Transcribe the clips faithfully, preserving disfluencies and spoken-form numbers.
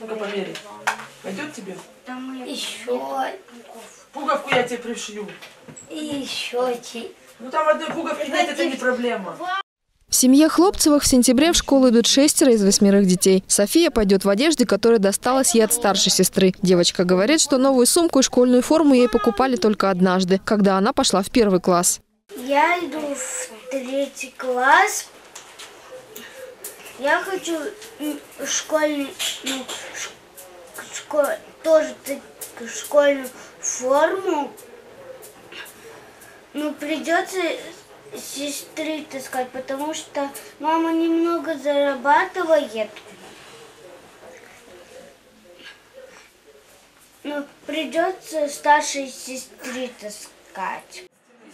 Ну-ка померяй. Пойдет тебе? Еще. Пуговку я тебе пришью. И еще. Ну там одной пуговки нет, это не проблема. В семье Хлопцевых в сентябре в школу идут шестеро из восьмерых детей. София пойдет в одежде, которая досталась ей от старшей сестры. Девочка говорит, что новую сумку и школьную форму ей покупали только однажды, когда она пошла в первый класс. Я иду в третий класс. Я хочу школьную, ну, школ, тоже школьную форму. Ну, придется сестры таскать, потому что мама немного зарабатывает. Но придется старшей сестре таскать.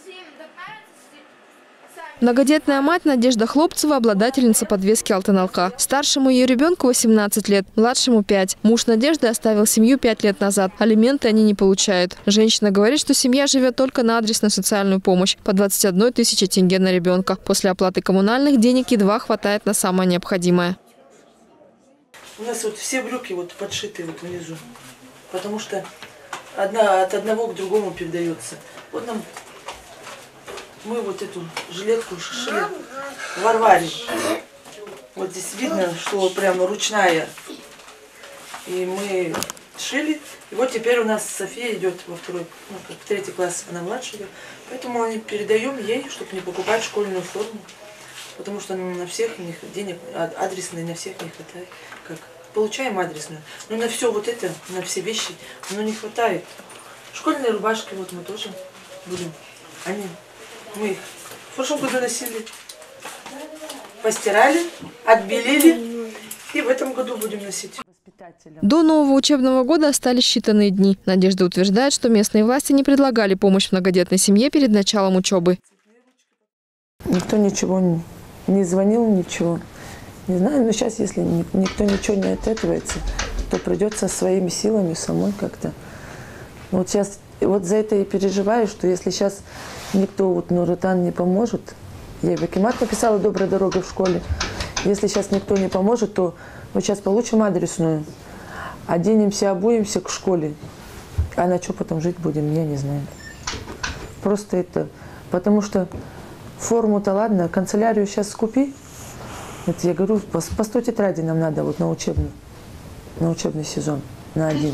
Многодетная мать Надежда Хлопцева – обладательница подвески Алтын-Алка. Старшему ее ребенку восемнадцать лет, младшему пять. Муж Надежды оставил семью пять лет назад. Алименты они не получают. Женщина говорит, что семья живет только на адресную социальную помощь по двадцать одной тысяче тенге на ребенка. После оплаты коммунальных денег едва хватает на самое необходимое. У нас вот все брюки вот подшиты вот внизу, потому что одна от одного к другому передается. Вот нам мы вот эту жилетку шили в Варваре. Вот здесь видно, что прямо ручная. И мы шили. И вот теперь у нас София идет во второй, ну, как в третий класс, она младшая. Поэтому мы передаем ей, чтобы не покупать школьную форму. Потому что на всех них денег, адресной на всех не хватает. Как? Получаем адресную. Но на все вот это, на все вещи, оно не хватает. Школьные рубашки вот мы тоже будем. Они... Мы их в прошлом году носили, постирали, отбелили и в этом году будем носить. До нового учебного года остались считанные дни. Надежда утверждает, что местные власти не предлагали помощь многодетной семье перед началом учебы. Никто ничего не, не звонил, ничего. Не знаю, но сейчас, если никто ничего не ответывается, то придется своими силами самой как-то. Вот сейчас, вот за это и переживаю, что если сейчас никто, вот Нуротан не поможет, я и в Акимат написала «Добрая дорога» в школе. Если сейчас никто не поможет, то мы сейчас получим адресную, оденемся, обуемся к школе. А на что потом жить будем, я не знаю. Просто это, потому что форму-то ладно, канцелярию сейчас скупи. Это я говорю, по, по сто тетрадей нам надо вот на учебный, на учебный сезон, на один.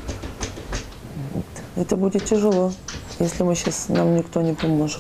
Это будет тяжело, если мы сейчас, нам никто не поможет.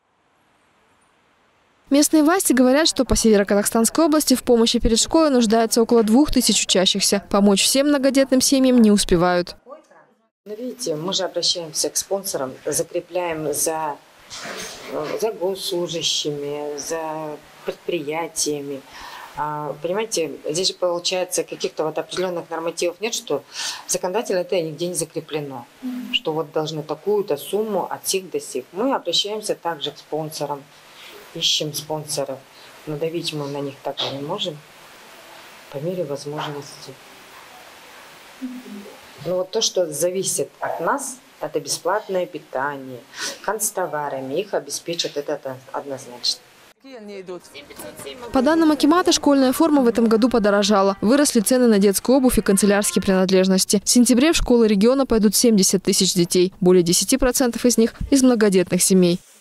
Местные власти говорят, что по Северо-Казахстанской области в помощи перед школой нуждается около двух тысяч учащихся. Помочь всем многодетным семьям не успевают. Ну, видите, мы же обращаемся к спонсорам, закрепляем за, за госслужащими, за предприятиями. Понимаете, здесь же получается каких-то вот определенных нормативов нет, что законодательно это нигде не закреплено, что вот должны такую-то сумму от сих до сих. Мы обращаемся также к спонсорам, ищем спонсоров, но давить мы на них так и не можем по мере возможности. Но вот то, что зависит от нас, это бесплатное питание, канцтоварами, их обеспечат, это однозначно. По данным Акимата, школьная форма в этом году подорожала. Выросли цены на детскую обувь и канцелярские принадлежности. В сентябре в школы региона пойдут семьдесят тысяч детей. Более десяти процентов из них из многодетных семей.